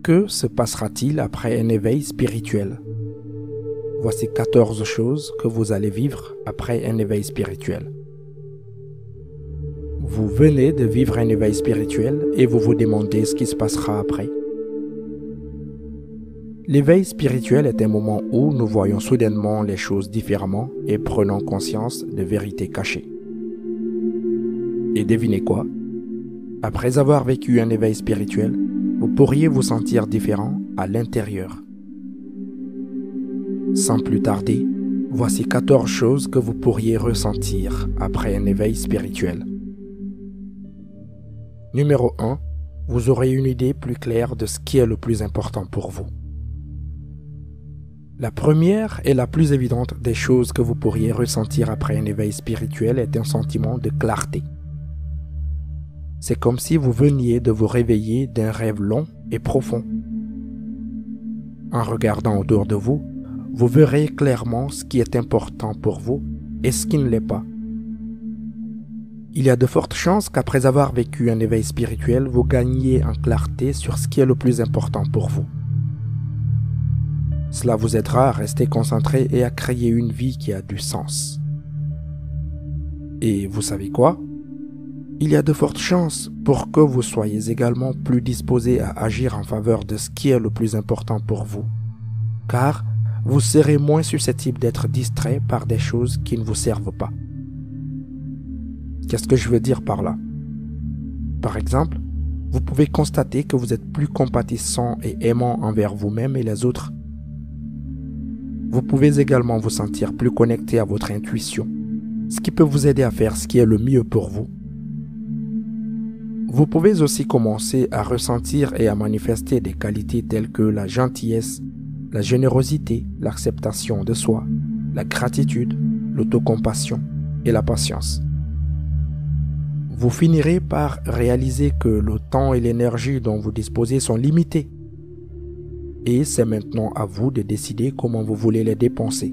Que se passera-t-il après un éveil spirituel? Voici 14 choses que vous allez vivre après un éveil spirituel. Vous venez de vivre un éveil spirituel et vous vous demandez ce qui se passera après. L'éveil spirituel est un moment où nous voyons soudainement les choses différemment et prenons conscience de vérités cachées. Et devinez quoi? Après avoir vécu un éveil spirituel, vous pourriez vous sentir différent à l'intérieur. Sans plus tarder, voici 14 choses que vous pourriez ressentir après un éveil spirituel. Numéro 1. Vous aurez une idée plus claire de ce qui est le plus important pour vous. La première et la plus évidente des choses que vous pourriez ressentir après un éveil spirituel est un sentiment de clarté. C'est comme si vous veniez de vous réveiller d'un rêve long et profond. En regardant autour de vous, vous verrez clairement ce qui est important pour vous et ce qui ne l'est pas. Il y a de fortes chances qu'après avoir vécu un éveil spirituel, vous gagniez en clarté sur ce qui est le plus important pour vous. Cela vous aidera à rester concentré et à créer une vie qui a du sens. Et vous savez quoi? Il y a de fortes chances pour que vous soyez également plus disposé à agir en faveur de ce qui est le plus important pour vous, car vous serez moins susceptible d'être distrait par des choses qui ne vous servent pas. Qu'est-ce que je veux dire par là? Par exemple, vous pouvez constater que vous êtes plus compatissant et aimant envers vous-même et les autres. Vous pouvez également vous sentir plus connecté à votre intuition, ce qui peut vous aider à faire ce qui est le mieux pour vous. Vous pouvez aussi commencer à ressentir et à manifester des qualités telles que la gentillesse, la générosité, l'acceptation de soi, la gratitude, l'autocompassion et la patience. Vous finirez par réaliser que le temps et l'énergie dont vous disposez sont limités. Et c'est maintenant à vous de décider comment vous voulez les dépenser.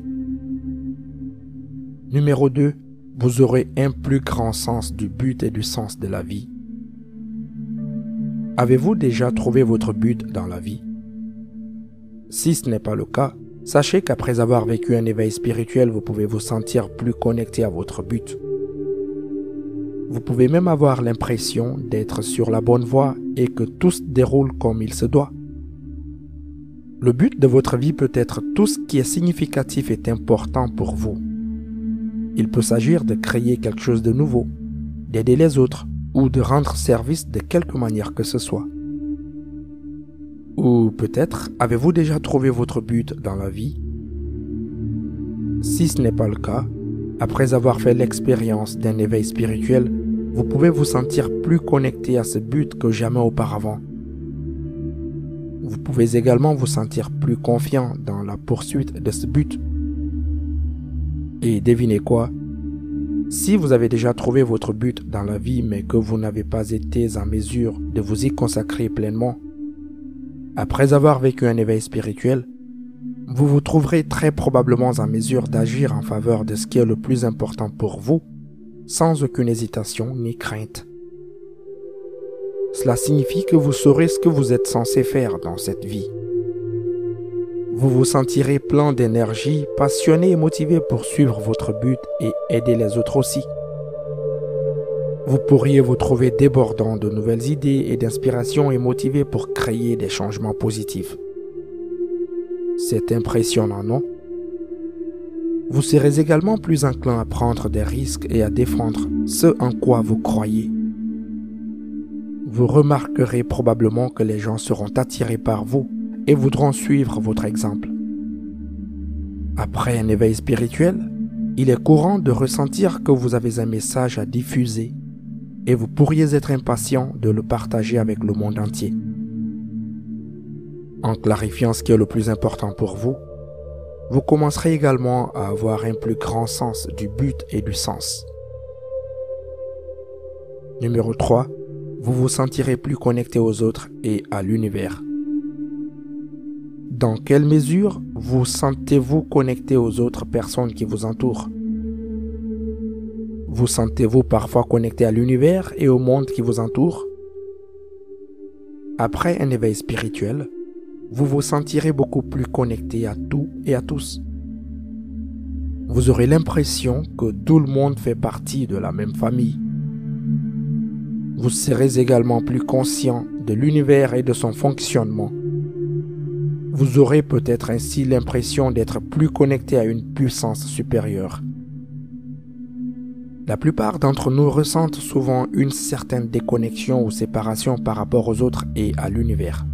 Numéro 2. Vous aurez un plus grand sens du but et du sens de la vie. Avez-vous déjà trouvé votre but dans la vie? Si ce n'est pas le cas, sachez qu'après avoir vécu un éveil spirituel, vous pouvez vous sentir plus connecté à votre but. Vous pouvez même avoir l'impression d'être sur la bonne voie et que tout se déroule comme il se doit. Le but de votre vie peut être tout ce qui est significatif et important pour vous. Il peut s'agir de créer quelque chose de nouveau, d'aider les autres ou de rendre service de quelque manière que ce soit. Ou peut-être avez-vous déjà trouvé votre but dans la vie? Si ce n'est pas le cas, après avoir fait l'expérience d'un éveil spirituel, vous pouvez vous sentir plus connecté à ce but que jamais auparavant. Vous pouvez également vous sentir plus confiant dans la poursuite de ce but. Et devinez quoi? Si vous avez déjà trouvé votre but dans la vie mais que vous n'avez pas été en mesure de vous y consacrer pleinement, après avoir vécu un éveil spirituel, vous vous trouverez très probablement en mesure d'agir en faveur de ce qui est le plus important pour vous, sans aucune hésitation ni crainte. Cela signifie que vous saurez ce que vous êtes censé faire dans cette vie. Vous vous sentirez plein d'énergie, passionné et motivé pour suivre votre but et aider les autres aussi. Vous pourriez vous trouver débordant de nouvelles idées et d'inspiration et motivé pour créer des changements positifs. C'est impressionnant, non? Vous serez également plus enclin à prendre des risques et à défendre ce en quoi vous croyez. Vous remarquerez probablement que les gens seront attirés par vous et voudront suivre votre exemple. Après un éveil spirituel, il est courant de ressentir que vous avez un message à diffuser et vous pourriez être impatient de le partager avec le monde entier. En clarifiant ce qui est le plus important pour vous, vous commencerez également à avoir un plus grand sens du but et du sens. Numéro 3. Vous vous sentirez plus connecté aux autres et à l'univers. Dans quelle mesure vous sentez-vous connecté aux autres personnes qui vous entourent? Vous sentez-vous parfois connecté à l'univers et au monde qui vous entoure? Après un éveil spirituel, vous vous sentirez beaucoup plus connecté à tout et à tous. Vous aurez l'impression que tout le monde fait partie de la même famille. Vous serez également plus conscient de l'univers et de son fonctionnement. Vous aurez peut-être ainsi l'impression d'être plus connecté à une puissance supérieure. La plupart d'entre nous ressentent souvent une certaine déconnexion ou séparation par rapport aux autres et à l'univers.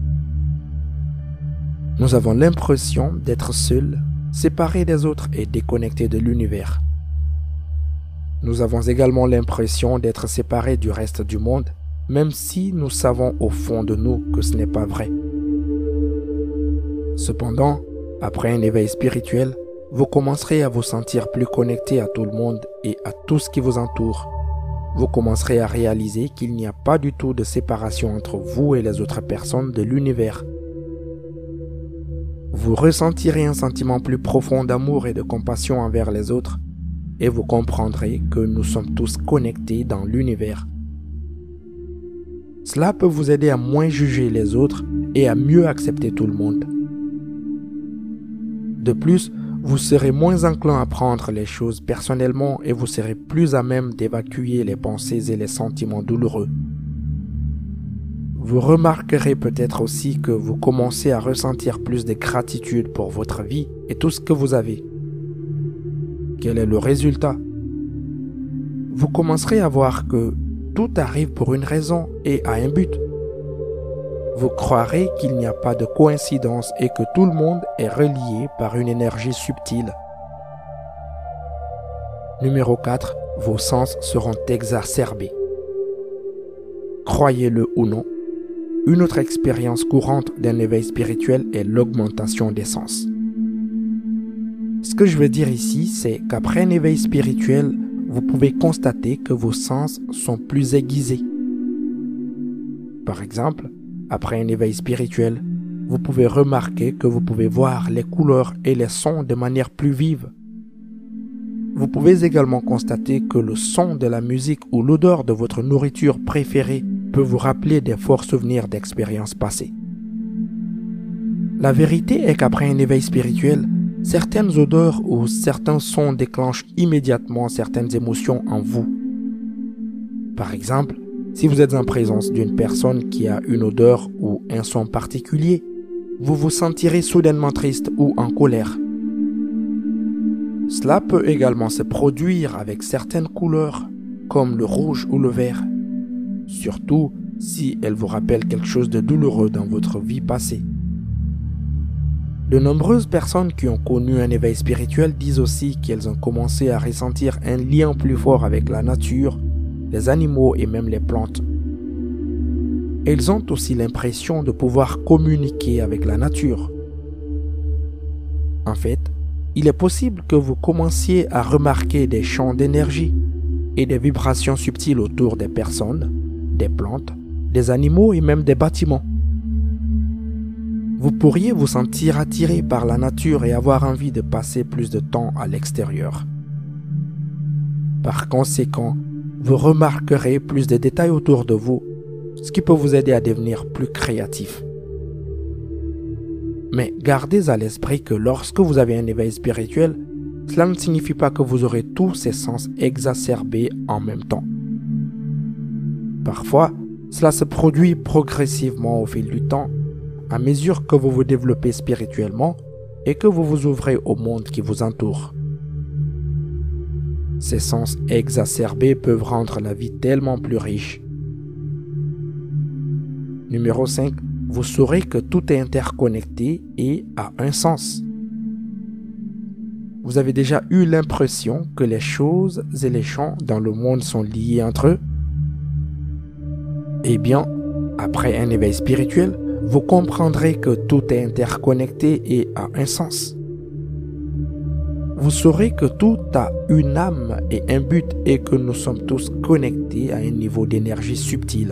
Nous avons l'impression d'être seuls, séparés des autres et déconnectés de l'univers. Nous avons également l'impression d'être séparés du reste du monde, même si nous savons au fond de nous que ce n'est pas vrai. Cependant, après un éveil spirituel, vous commencerez à vous sentir plus connecté à tout le monde et à tout ce qui vous entoure. Vous commencerez à réaliser qu'il n'y a pas du tout de séparation entre vous et les autres personnes de l'univers. Vous ressentirez un sentiment plus profond d'amour et de compassion envers les autres et vous comprendrez que nous sommes tous connectés dans l'univers. Cela peut vous aider à moins juger les autres et à mieux accepter tout le monde. De plus, vous serez moins enclin à prendre les choses personnellement et vous serez plus à même d'évacuer les pensées et les sentiments douloureux. Vous remarquerez peut-être aussi que vous commencez à ressentir plus de gratitude pour votre vie et tout ce que vous avez. Quel est le résultat? Vous commencerez à voir que tout arrive pour une raison et à un but. Vous croirez qu'il n'y a pas de coïncidence et que tout le monde est relié par une énergie subtile. Numéro 4. Vos sens seront exacerbés. Croyez-le ou non, une autre expérience courante d'un éveil spirituel est l'augmentation des sens. Ce que je veux dire ici, c'est qu'après un éveil spirituel, vous pouvez constater que vos sens sont plus aiguisés. Par exemple, après un éveil spirituel, vous pouvez remarquer que vous pouvez voir les couleurs et les sons de manière plus vive. Vous pouvez également constater que le son de la musique ou l'odeur de votre nourriture préférée peut vous rappeler des forts souvenirs d'expériences passées. La vérité est qu'après un éveil spirituel, certaines odeurs ou certains sons déclenchent immédiatement certaines émotions en vous. Par exemple, si vous êtes en présence d'une personne qui a une odeur ou un son particulier, vous vous sentirez soudainement triste ou en colère. Cela peut également se produire avec certaines couleurs, comme le rouge ou le vert, surtout si elles vous rappellent quelque chose de douloureux dans votre vie passée. De nombreuses personnes qui ont connu un éveil spirituel disent aussi qu'elles ont commencé à ressentir un lien plus fort avec la nature, les animaux et même les plantes. Elles ont aussi l'impression de pouvoir communiquer avec la nature. En fait, il est possible que vous commenciez à remarquer des champs d'énergie et des vibrations subtiles autour des personnes, des plantes, des animaux et même des bâtiments. Vous pourriez vous sentir attiré par la nature et avoir envie de passer plus de temps à l'extérieur. Par conséquent, vous remarquerez plus de détails autour de vous, ce qui peut vous aider à devenir plus créatif. Mais gardez à l'esprit que lorsque vous avez un éveil spirituel, cela ne signifie pas que vous aurez tous ces sens exacerbés en même temps. Parfois, cela se produit progressivement au fil du temps, à mesure que vous vous développez spirituellement et que vous vous ouvrez au monde qui vous entoure. Ces sens exacerbés peuvent rendre la vie tellement plus riche. Numéro 5. Vous saurez que tout est interconnecté et a un sens. Vous avez déjà eu l'impression que les choses et les champs dans le monde sont liés entre eux? Eh bien, après un éveil spirituel, vous comprendrez que tout est interconnecté et a un sens. Vous saurez que tout a une âme et un but et que nous sommes tous connectés à un niveau d'énergie subtile.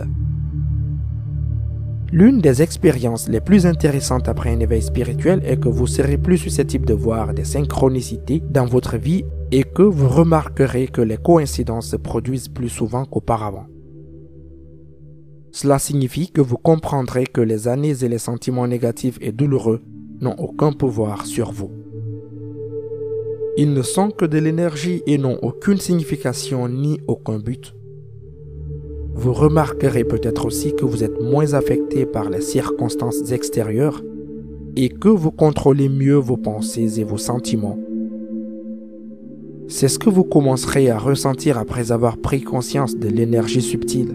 L'une des expériences les plus intéressantes après un éveil spirituel est que vous serez plus susceptible de voir des synchronicités dans votre vie et que vous remarquerez que les coïncidences se produisent plus souvent qu'auparavant. Cela signifie que vous comprendrez que les années et les sentiments négatifs et douloureux n'ont aucun pouvoir sur vous. Ils ne sont que de l'énergie et n'ont aucune signification ni aucun but. Vous remarquerez peut-être aussi que vous êtes moins affecté par les circonstances extérieures et que vous contrôlez mieux vos pensées et vos sentiments. C'est ce que vous commencerez à ressentir après avoir pris conscience de l'énergie subtile.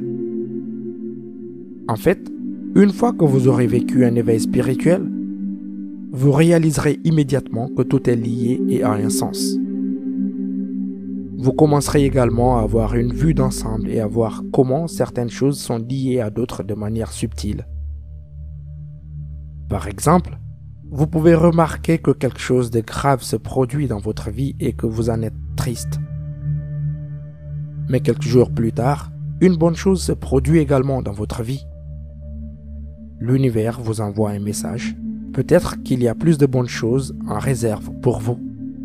En fait, une fois que vous aurez vécu un éveil spirituel, vous réaliserez immédiatement que tout est lié et a un sens. Vous commencerez également à avoir une vue d'ensemble et à voir comment certaines choses sont liées à d'autres de manière subtile. Par exemple, vous pouvez remarquer que quelque chose de grave se produit dans votre vie et que vous en êtes triste. Mais quelques jours plus tard, une bonne chose se produit également dans votre vie. L'univers vous envoie un message. Peut-être qu'il y a plus de bonnes choses en réserve pour vous.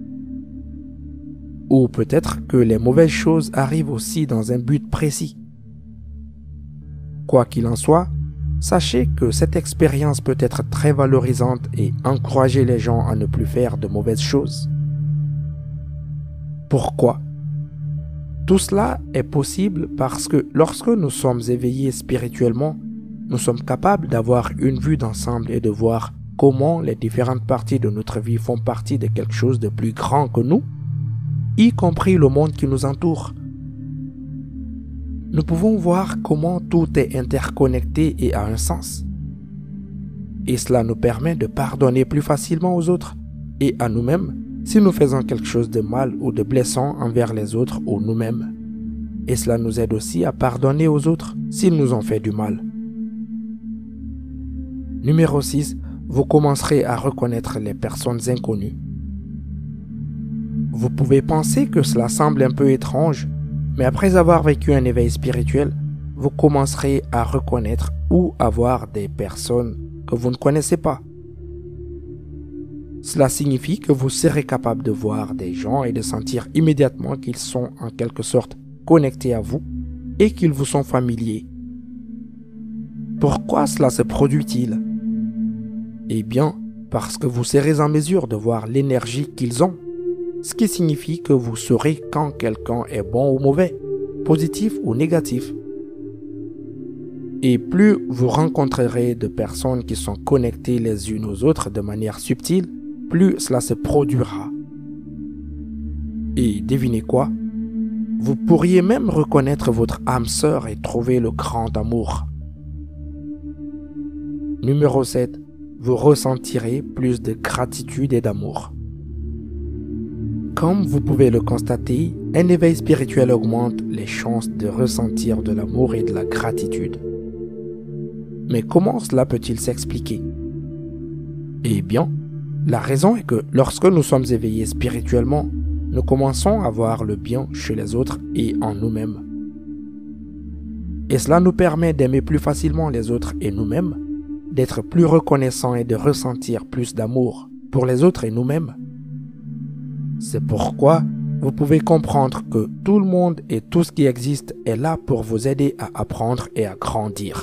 Ou peut-être que les mauvaises choses arrivent aussi dans un but précis. Quoi qu'il en soit, sachez que cette expérience peut être très valorisante et encourager les gens à ne plus faire de mauvaises choses. Pourquoi? Tout cela est possible parce que lorsque nous sommes éveillés spirituellement, nous sommes capables d'avoir une vue d'ensemble et de voir comment les différentes parties de notre vie font partie de quelque chose de plus grand que nous, y compris le monde qui nous entoure. Nous pouvons voir comment tout est interconnecté et a un sens. Et cela nous permet de pardonner plus facilement aux autres et à nous-mêmes si nous faisons quelque chose de mal ou de blessant envers les autres ou nous-mêmes. Et cela nous aide aussi à pardonner aux autres s'ils nous ont fait du mal. Numéro 6. Vous commencerez à reconnaître les personnes inconnues. Vous pouvez penser que cela semble un peu étrange, mais après avoir vécu un éveil spirituel, vous commencerez à reconnaître ou à voir des personnes que vous ne connaissez pas. Cela signifie que vous serez capable de voir des gens et de sentir immédiatement qu'ils sont en quelque sorte connectés à vous et qu'ils vous sont familiers. Pourquoi cela se produit-il? Eh bien, parce que vous serez en mesure de voir l'énergie qu'ils ont, ce qui signifie que vous saurez quand quelqu'un est bon ou mauvais, positif ou négatif. Et plus vous rencontrerez de personnes qui sont connectées les unes aux autres de manière subtile, plus cela se produira. Et devinez quoi? Vous pourriez même reconnaître votre âme sœur et trouver le grand amour. Numéro 7. Vous ressentirez plus de gratitude et d'amour. Comme vous pouvez le constater, un éveil spirituel augmente les chances de ressentir de l'amour et de la gratitude. Mais comment cela peut-il s'expliquer? Eh bien, la raison est que lorsque nous sommes éveillés spirituellement, nous commençons à voir le bien chez les autres et en nous-mêmes. Et cela nous permet d'aimer plus facilement les autres et nous-mêmes, d'être plus reconnaissants et de ressentir plus d'amour pour les autres et nous-mêmes. C'est pourquoi vous pouvez comprendre que tout le monde et tout ce qui existe est là pour vous aider à apprendre et à grandir.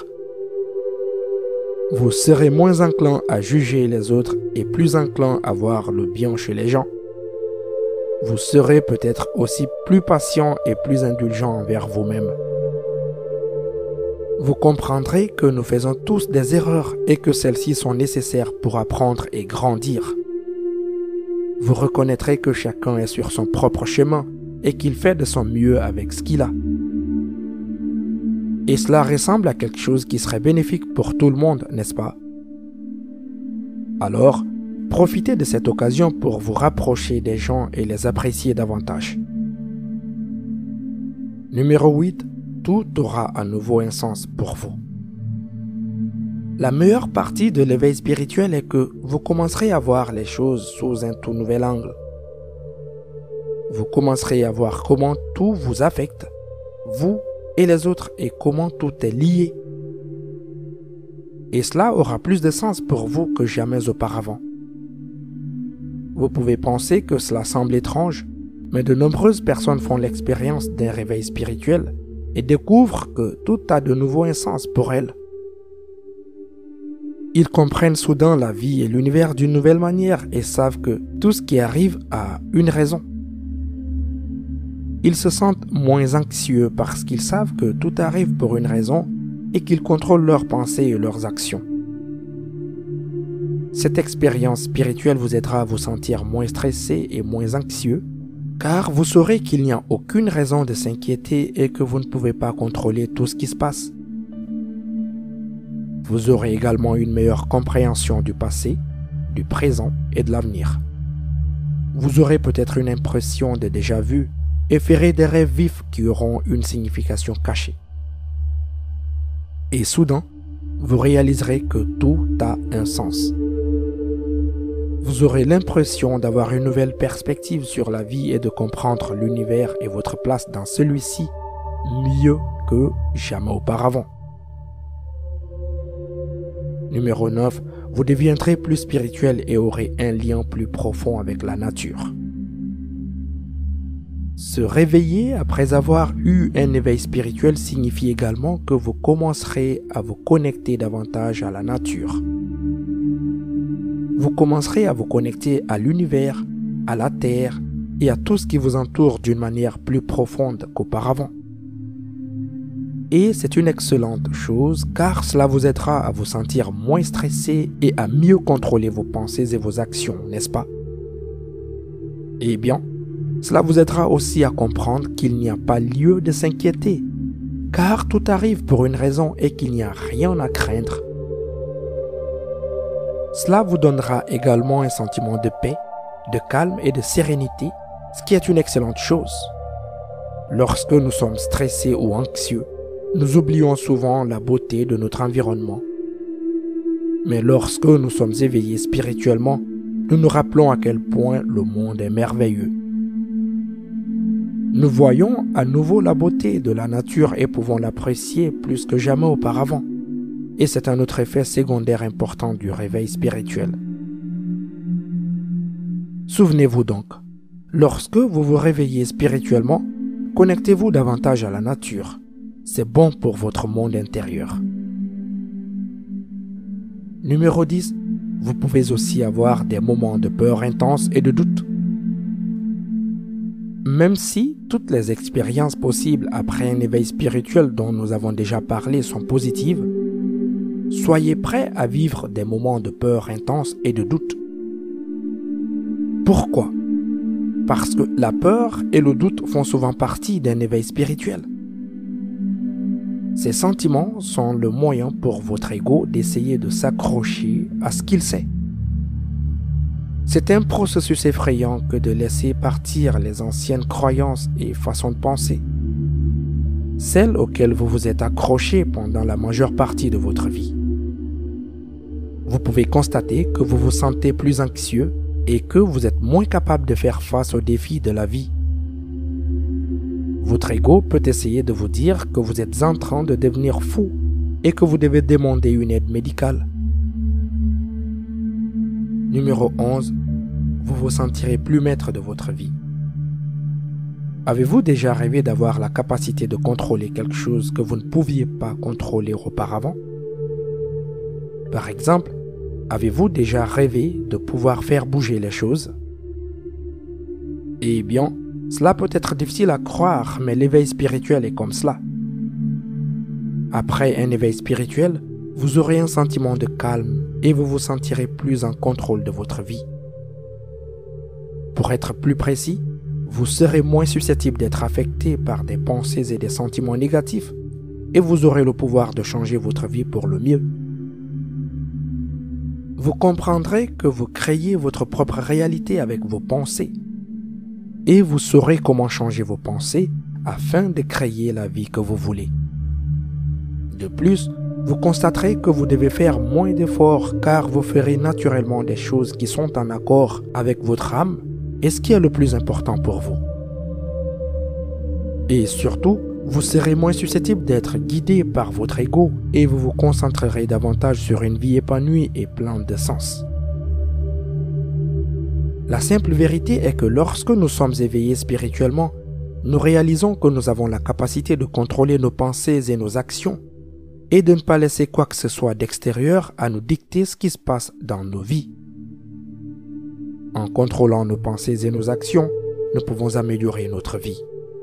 Vous serez moins enclin à juger les autres et plus enclin à voir le bien chez les gens. Vous serez peut-être aussi plus patient et plus indulgent envers vous-même. Vous comprendrez que nous faisons tous des erreurs et que celles-ci sont nécessaires pour apprendre et grandir. Vous reconnaîtrez que chacun est sur son propre chemin et qu'il fait de son mieux avec ce qu'il a. Et cela ressemble à quelque chose qui serait bénéfique pour tout le monde, n'est-ce pas? Alors, profitez de cette occasion pour vous rapprocher des gens et les apprécier davantage. Numéro 8. Tout aura à nouveau un sens pour vous. La meilleure partie de l'éveil spirituel est que vous commencerez à voir les choses sous un tout nouvel angle. Vous commencerez à voir comment tout vous affecte, vous et les autres, et comment tout est lié. Et cela aura plus de sens pour vous que jamais auparavant. Vous pouvez penser que cela semble étrange, mais de nombreuses personnes font l'expérience d'un réveil spirituel et découvrent que tout a de nouveau un sens pour elles. Ils comprennent soudain la vie et l'univers d'une nouvelle manière et savent que tout ce qui arrive a une raison. Ils se sentent moins anxieux parce qu'ils savent que tout arrive pour une raison et qu'ils contrôlent leurs pensées et leurs actions. Cette expérience spirituelle vous aidera à vous sentir moins stressé et moins anxieux, car vous saurez qu'il n'y a aucune raison de s'inquiéter et que vous ne pouvez pas contrôler tout ce qui se passe. Vous aurez également une meilleure compréhension du passé, du présent et de l'avenir. Vous aurez peut-être une impression de déjà-vu et ferez des rêves vifs qui auront une signification cachée. Et soudain, vous réaliserez que tout a un sens. Vous aurez l'impression d'avoir une nouvelle perspective sur la vie et de comprendre l'univers et votre place dans celui-ci mieux que jamais auparavant. Numéro 9, vous deviendrez plus spirituel et aurez un lien plus profond avec la nature. Se réveiller après avoir eu un éveil spirituel signifie également que vous commencerez à vous connecter davantage à la nature. Vous commencerez à vous connecter à l'univers, à la terre et à tout ce qui vous entoure d'une manière plus profonde qu'auparavant. Et c'est une excellente chose car cela vous aidera à vous sentir moins stressé et à mieux contrôler vos pensées et vos actions, n'est-ce pas? Eh bien, cela vous aidera aussi à comprendre qu'il n'y a pas lieu de s'inquiéter, car tout arrive pour une raison et qu'il n'y a rien à craindre. Cela vous donnera également un sentiment de paix, de calme et de sérénité, ce qui est une excellente chose. Lorsque nous sommes stressés ou anxieux, nous oublions souvent la beauté de notre environnement. Mais lorsque nous sommes éveillés spirituellement, nous nous rappelons à quel point le monde est merveilleux. Nous voyons à nouveau la beauté de la nature et pouvons l'apprécier plus que jamais auparavant. Et c'est un autre effet secondaire important du réveil spirituel. Souvenez-vous donc, lorsque vous vous réveillez spirituellement, connectez-vous davantage à la nature. C'est bon pour votre monde intérieur. Numéro 10. Vous pouvez aussi avoir des moments de peur intense et de doute. Même si toutes les expériences possibles après un éveil spirituel dont nous avons déjà parlé sont positives, soyez prêts à vivre des moments de peur intense et de doute. Pourquoi? Parce que la peur et le doute font souvent partie d'un éveil spirituel. Ces sentiments sont le moyen pour votre ego d'essayer de s'accrocher à ce qu'il sait. C'est un processus effrayant que de laisser partir les anciennes croyances et façons de penser, celles auxquelles vous vous êtes accroché pendant la majeure partie de votre vie. Vous pouvez constater que vous vous sentez plus anxieux et que vous êtes moins capable de faire face aux défis de la vie. Votre ego peut essayer de vous dire que vous êtes en train de devenir fou et que vous devez demander une aide médicale. Numéro 11. Vous vous sentirez plus maître de votre vie. Avez-vous déjà rêvé d'avoir la capacité de contrôler quelque chose que vous ne pouviez pas contrôler auparavant? Par exemple, avez-vous déjà rêvé de pouvoir faire bouger les choses? Eh bien, cela peut être difficile à croire, mais l'éveil spirituel est comme cela. Après un éveil spirituel, vous aurez un sentiment de calme et vous vous sentirez plus en contrôle de votre vie. Pour être plus précis, vous serez moins susceptible d'être affecté par des pensées et des sentiments négatifs et vous aurez le pouvoir de changer votre vie pour le mieux. Vous comprendrez que vous créez votre propre réalité avec vos pensées et vous saurez comment changer vos pensées afin de créer la vie que vous voulez. De plus, vous constaterez que vous devez faire moins d'efforts car vous ferez naturellement des choses qui sont en accord avec votre âme et ce qui est le plus important pour vous. Et surtout, vous serez moins susceptible d'être guidé par votre ego et vous vous concentrerez davantage sur une vie épanouie et pleine de sens. La simple vérité est que lorsque nous sommes éveillés spirituellement, nous réalisons que nous avons la capacité de contrôler nos pensées et nos actions et de ne pas laisser quoi que ce soit d'extérieur à nous dicter ce qui se passe dans nos vies. En contrôlant nos pensées et nos actions, nous pouvons améliorer notre vie.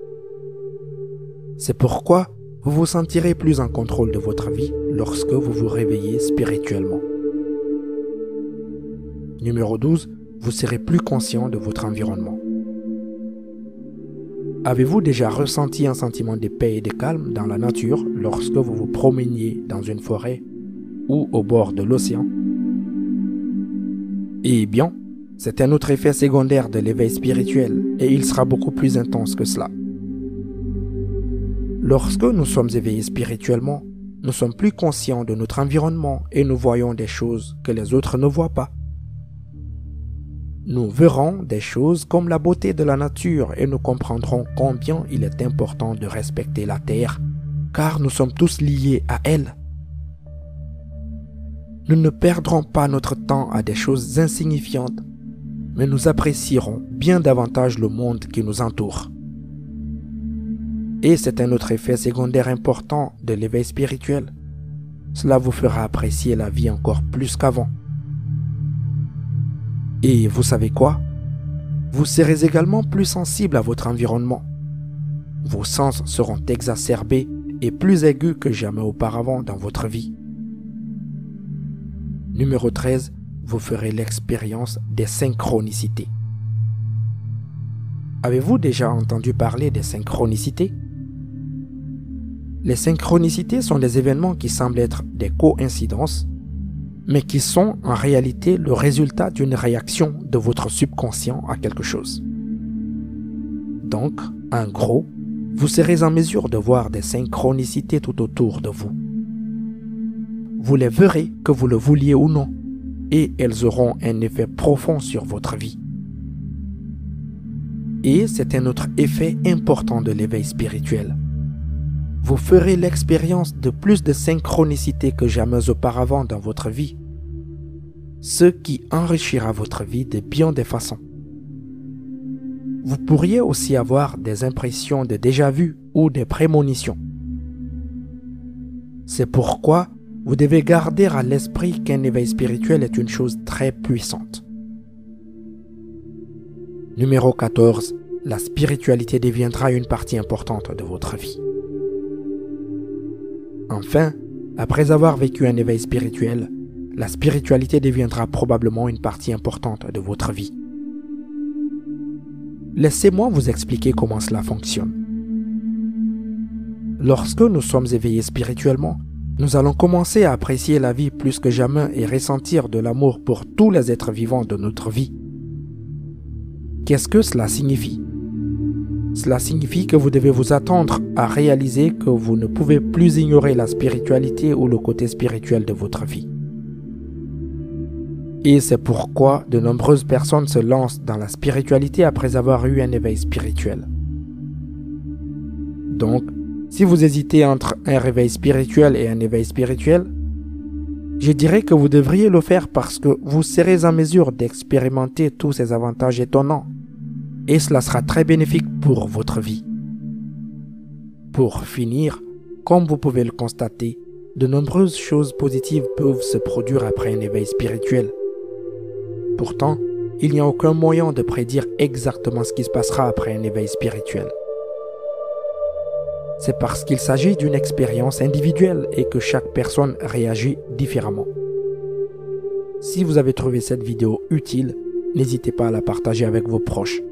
C'est pourquoi vous vous sentirez plus en contrôle de votre vie lorsque vous vous réveillez spirituellement. Numéro 12, vous serez plus conscient de votre environnement. Avez-vous déjà ressenti un sentiment de paix et de calme dans la nature lorsque vous vous promeniez dans une forêt ou au bord de l'océan? Eh bien, c'est un autre effet secondaire de l'éveil spirituel et il sera beaucoup plus intense que cela. Lorsque nous sommes éveillés spirituellement, nous sommes plus conscients de notre environnement et nous voyons des choses que les autres ne voient pas. Nous verrons des choses comme la beauté de la nature et nous comprendrons combien il est important de respecter la terre, car nous sommes tous liés à elle. Nous ne perdrons pas notre temps à des choses insignifiantes, mais nous apprécierons bien davantage le monde qui nous entoure. Et c'est un autre effet secondaire important de l'éveil spirituel. Cela vous fera apprécier la vie encore plus qu'avant. Et vous savez quoi? Vous serez également plus sensible à votre environnement. Vos sens seront exacerbés et plus aigus que jamais auparavant dans votre vie. Numéro 13, vous ferez l'expérience des synchronicités. Avez-vous déjà entendu parler des synchronicités? Les synchronicités sont des événements qui semblent être des coïncidences, mais qui sont en réalité le résultat d'une réaction de votre subconscient à quelque chose. Donc, en gros, vous serez en mesure de voir des synchronicités tout autour de vous. Vous les verrez que vous le vouliez ou non, et elles auront un effet profond sur votre vie. Et c'est un autre effet important de l'éveil spirituel. Vous ferez l'expérience de plus de synchronicité que jamais auparavant dans votre vie, ce qui enrichira votre vie de bien des façons. Vous pourriez aussi avoir des impressions de déjà-vu ou des prémonitions. C'est pourquoi vous devez garder à l'esprit qu'un éveil spirituel est une chose très puissante. Numéro 14, la spiritualité deviendra une partie importante de votre vie. Enfin, après avoir vécu un éveil spirituel, la spiritualité deviendra probablement une partie importante de votre vie. Laissez-moi vous expliquer comment cela fonctionne. Lorsque nous sommes éveillés spirituellement, nous allons commencer à apprécier la vie plus que jamais et ressentir de l'amour pour tous les êtres vivants de notre vie. Qu'est-ce que cela signifie? Cela signifie que vous devez vous attendre à réaliser que vous ne pouvez plus ignorer la spiritualité ou le côté spirituel de votre vie. Et c'est pourquoi de nombreuses personnes se lancent dans la spiritualité après avoir eu un éveil spirituel. Donc, si vous hésitez entre un réveil spirituel et un éveil spirituel, je dirais que vous devriez le faire parce que vous serez en mesure d'expérimenter tous ces avantages étonnants. Et cela sera très bénéfique pour votre vie. Pour finir, comme vous pouvez le constater, de nombreuses choses positives peuvent se produire après un éveil spirituel. Pourtant, il n'y a aucun moyen de prédire exactement ce qui se passera après un éveil spirituel. C'est parce qu'il s'agit d'une expérience individuelle et que chaque personne réagit différemment. Si vous avez trouvé cette vidéo utile, n'hésitez pas à la partager avec vos proches.